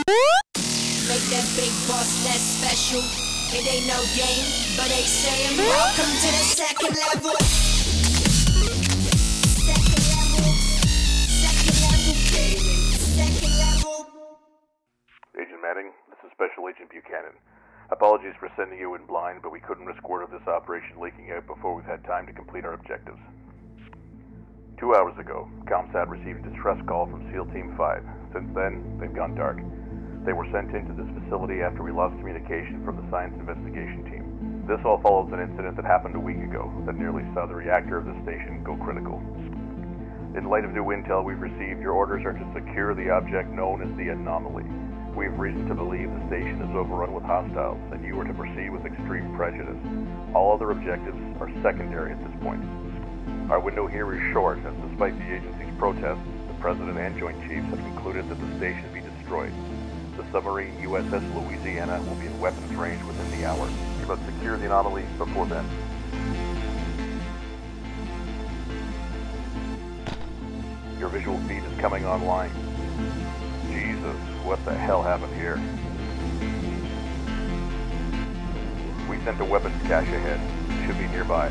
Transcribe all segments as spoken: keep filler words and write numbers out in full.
Make that big boss less special. It ain't no game, but they saying welcome to the second level. Second level. Second level gaming. Second level. Agent Manning, this is Special Agent Buchanan. Apologies for sending you in blind, but we couldn't risk word of this operation leaking out before we've had time to complete our objectives. Two hours ago, ComSat received a distress call from SEAL Team five. Since then, they've gone dark. They were sent into this facility after we lost communication from the Science Investigation Team. This all follows an incident that happened a week ago that nearly saw the reactor of the station go critical. In light of new intel we've received, your orders are to secure the object known as the anomaly. We have reason to believe the station is overrun with hostiles, and you are to proceed with extreme prejudice. All other objectives are secondary at this point. Our window here is short, as despite the agency's protests, the President and Joint Chiefs have concluded that the station be destroyed. The submarine U S S Louisiana will be in weapons range within the hour. You must secure the anomaly before then. Your visual feed is coming online. Jesus, what the hell happened here? We sent a weapons cache ahead. It should be nearby.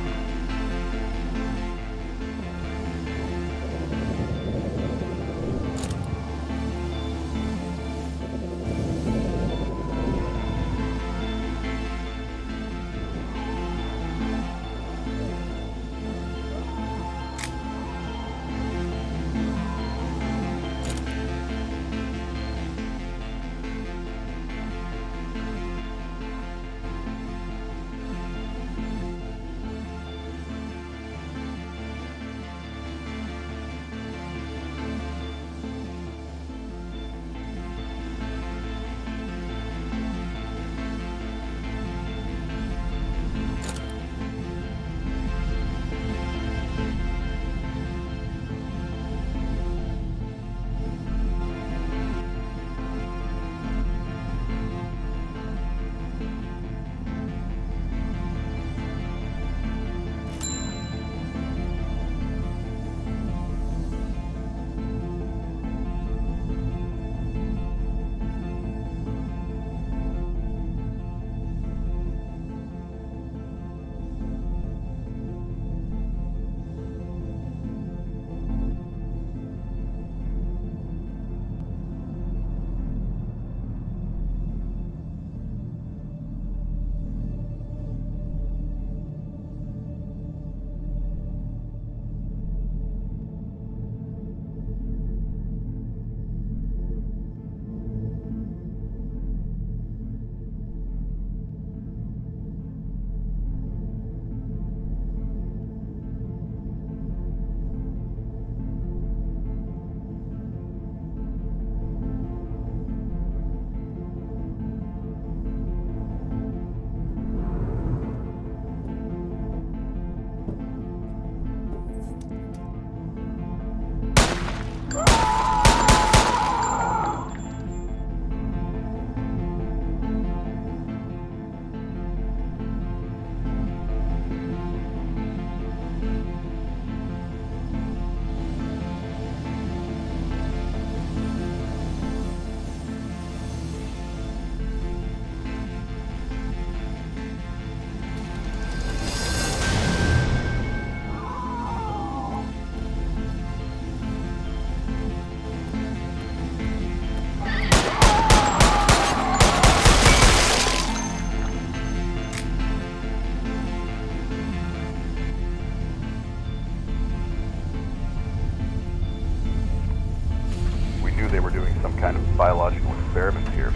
They were doing some kind of biological experiment here.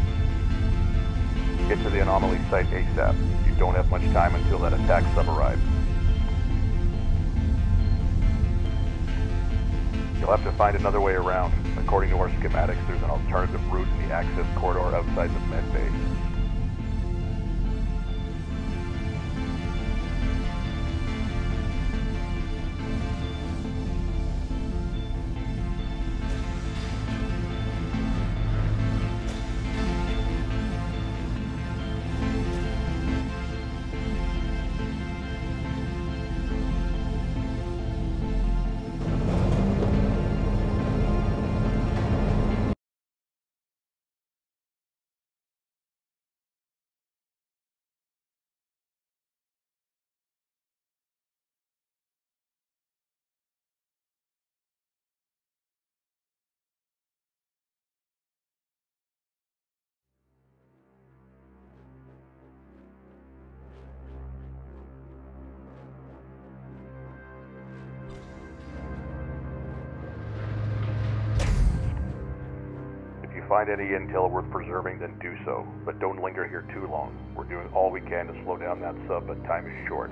Get to the anomaly site ASAP. You don't have much time until that attack sub arrives. You'll have to find another way around. According to our schematics, there's an alternative route in the access corridor outside the med bay. find any intel worth preserving, then do so. But don't linger here too long. We're doing all we can to slow down that sub, but time is short.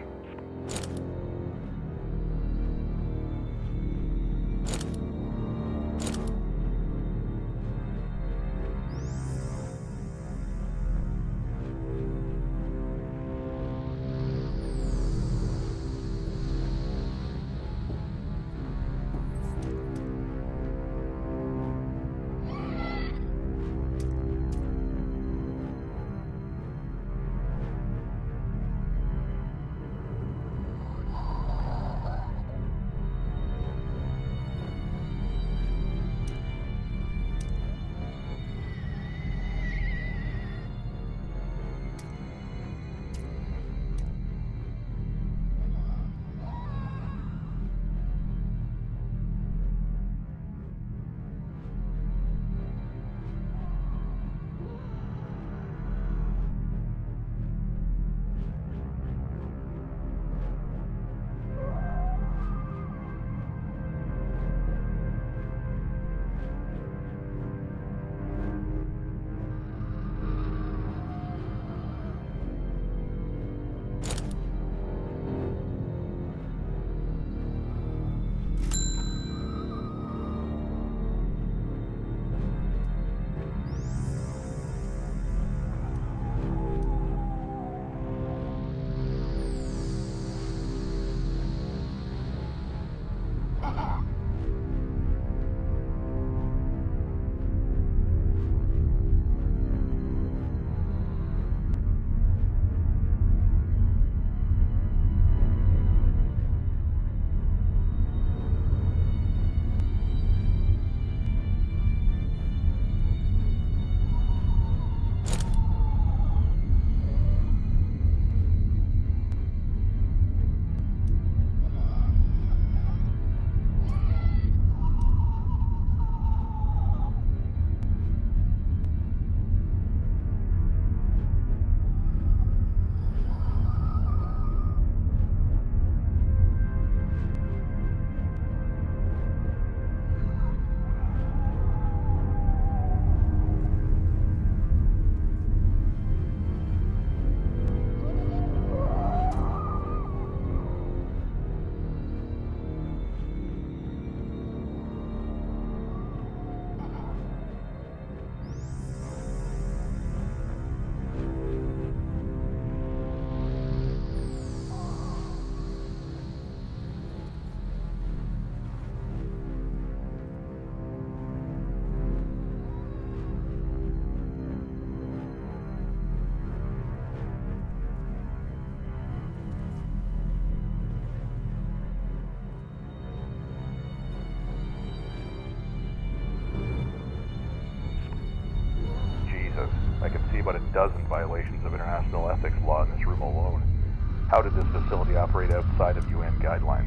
I can see about a dozen violations of international ethics law in this room alone. How did this facility operate outside of U N guidelines?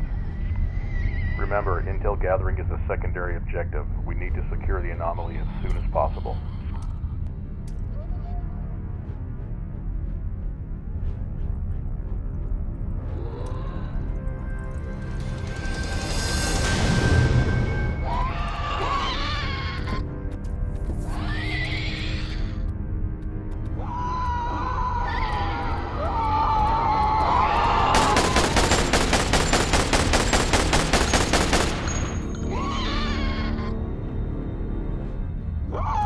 Remember, intel gathering is a secondary objective. We need to secure the anomaly as soon as possible. Ah!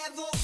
devil.